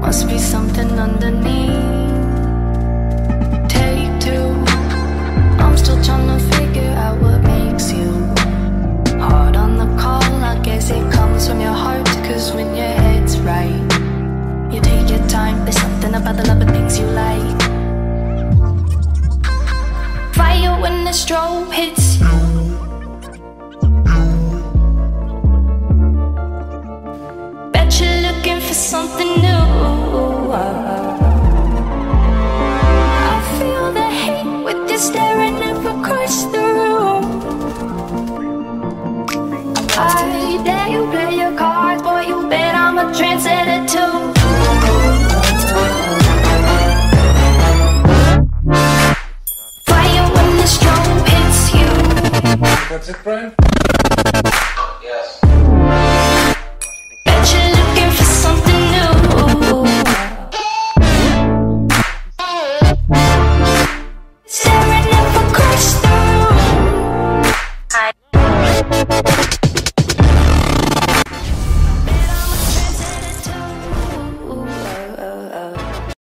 Must be something underneath. Take two. I'm still trying to figure out what makes you hard on the call. I guess it comes from your heart, cause when your head's right, you take your time. There's something about the love of things you like. Fire when the strobe hits you. Bet you're looking for something new. I feel the hate with you staring up across the room. I dare you play your cards, boy, you bet I'm a trendsetter too. Fire when the strobe hits you. That's it, Brian? Yes.